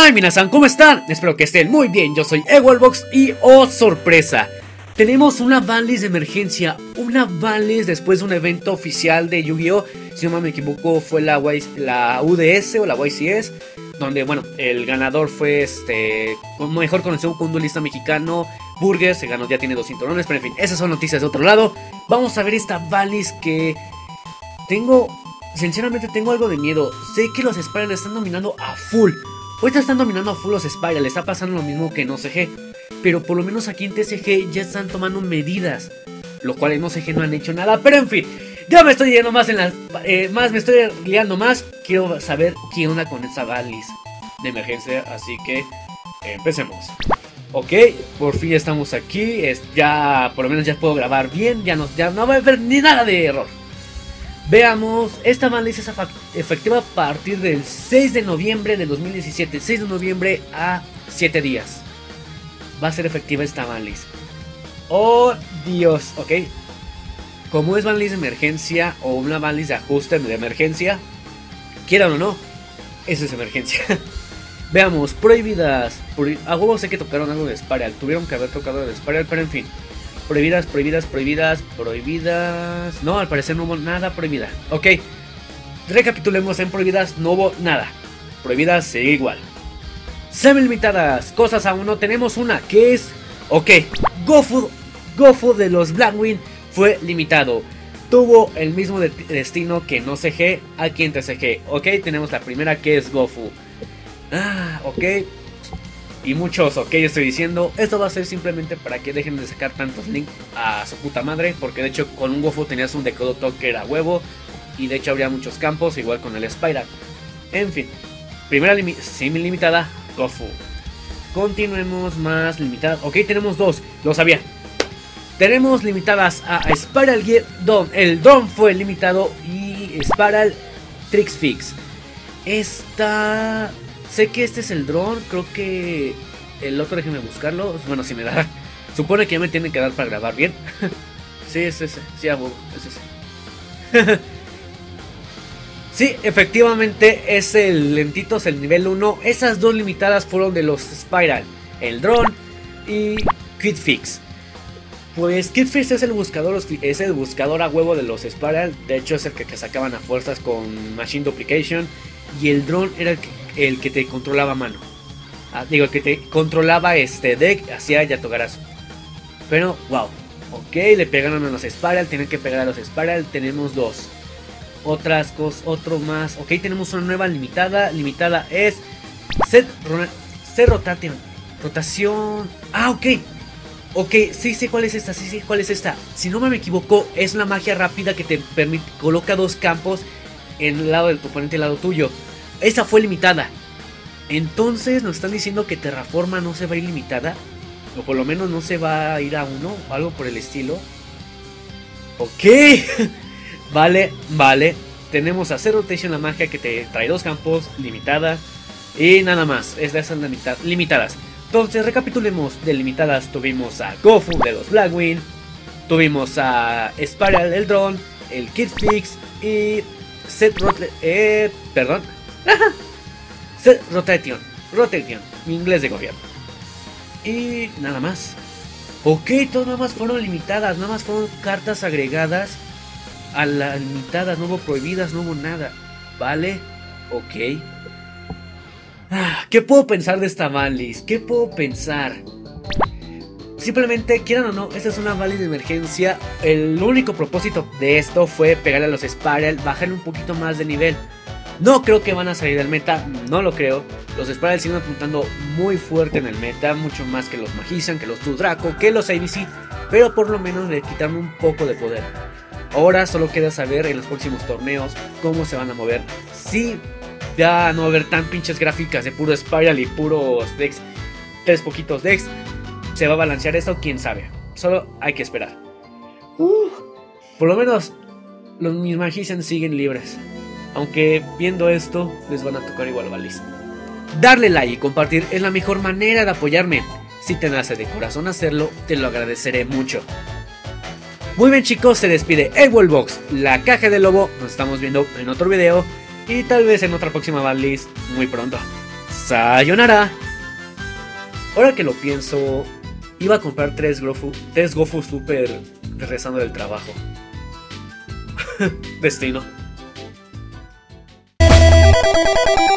Hi minasan, ¿cómo están? Espero que estén muy bien, yo soy Ewolbox y ¡oh sorpresa! Tenemos una banlist de emergencia, una banlist después de un evento oficial de Yu-Gi-Oh! Si no me equivoco fue la UDS o la YCS, donde bueno, el ganador fue mejor conocido como un duelista mexicano, Burger, se ganó, ya tiene 2 cinturones, pero en fin, esas son noticias de otro lado. Vamos a ver esta banlist que sinceramente tengo algo de miedo. Sé que los Spiral están dominando a full. Ahorita están dominando a full los Spiral, está pasando lo mismo que en OCG. Pero por lo menos aquí en TCG ya están tomando medidas, lo cual en OCG no han hecho nada. Pero en fin, ya me estoy yendo más en las... me estoy liando más. Quiero saber qué onda con esta banlist de emergencia, así que empecemos. Ok, por fin estamos aquí. Ya por lo menos ya puedo grabar bien. Ya no va a haber ni nada de error. Veamos, esta banlist es efectiva a partir del 6 de noviembre de 2017. 6 de noviembre a 7 días. Va a ser efectiva esta banlist. Oh Dios, ok. Como es banlist de emergencia o una banlist de ajuste de emergencia, quieran o no, eso es emergencia. Veamos, prohibidas. A huevo sé que tocaron algo de Spiral. Tuvieron que haber tocado de Spiral, pero en fin. Prohibidas. No, al parecer no hubo nada prohibida. Ok, recapitulemos, en prohibidas no hubo nada. Prohibidas sigue igual. Semi-limitadas, cosas aún no tenemos una, que es... Ok, Gofu de los Blackwing fue limitado. Tuvo el mismo destino que en OCG aquí en TCG. Ok, tenemos la primera que es Gofu. Ok. Y muchos, ok, estoy diciendo, esto va a ser simplemente para que dejen de sacar tantos links a su puta madre. Porque de hecho con un Gofu tenías un Decodo que era huevo. Y de hecho habría muchos campos, igual con el Spiral. En fin, primera semi-limitada, Gofu. Continuemos más limitadas. Ok, tenemos dos, lo sabía. Tenemos limitadas a Spiral Gear Dawn. El Dawn fue limitado y Spiral Trix Fix. Sé que este es el drone, creo que el otro déjenme buscarlo. Bueno, si me da. Supone que ya me tienen que dar para grabar bien. Sí, es ese. Sí, es ese. Sí, efectivamente es el Lentitos, el nivel 1. Esas dos limitadas fueron de los Spiral, el drone y Kid Fix. Pues Kid Fix es el buscador a huevo de los Spiral. De hecho es el que sacaban a fuerzas con Machine Duplication. Y el drone era el que te controlaba a mano. El que te controlaba deck, hacía Yatogarasu. Pero, wow. Ok, le pegaron a los Spiral, tienen que pegar a los Spiral. Tenemos dos. Otras cosas, otro más. Ok, tenemos una nueva limitada. Limitada es Set Rotación. Ok. Ok, sí sé cuál es esta, sí sé cuál es esta. Si no me equivoco, es una magia rápida que te permite, coloca dos campos en el lado de tu oponente y el lado tuyo. Esa fue limitada. Entonces nos están diciendo que Terraforma no se va a ir limitada. O por lo menos no se va a ir a uno. O algo por el estilo. Ok. Vale. Tenemos a Zero Rotation, la magia que te trae dos campos. Limitada. Y nada más. Es de esas limitadas. Entonces recapitulemos. De limitadas tuvimos a Gofu de los Blackwing. Tuvimos a Spiral el Drone. El Kid Fix. Y Set Rotation, mi inglés de gobierno. Y nada más. Ok, todas nada más fueron limitadas. Nada más fueron cartas agregadas a las limitadas. No hubo prohibidas, no hubo nada. Vale, ok. ¿Qué puedo pensar de esta banlist? ¿Qué puedo pensar? Simplemente, quieran o no, esta es una banlist de emergencia. El único propósito de esto fue pegarle a los Spiral, bajarle un poquito más de nivel. No creo que van a salir del meta, no lo creo. Los Spiral siguen apuntando muy fuerte en el meta, mucho más que los Magician, que los Tu Draco, que los ABC. Pero por lo menos le quitaron un poco de poder. Ahora solo queda saber en los próximos torneos cómo se van a mover. Si ya no va a haber tan pinches gráficas de puro Spiral y puros decks, 3 poquitos decks. ¿Se va a balancear esto? ¿Quién sabe? Solo hay que esperar. Por lo menos mis Magicians siguen libres. Aunque viendo esto les van a tocar igual banlist. Darle like y compartir es la mejor manera de apoyarme. Si te nace de corazón hacerlo, te lo agradeceré mucho. Muy bien chicos, se despide Ewolbox, la caja del lobo. Nos estamos viendo en otro video y tal vez en otra próxima banlist muy pronto. Sayonara. Ahora que lo pienso, iba a comprar tres Gofu Super regresando del trabajo. Destino.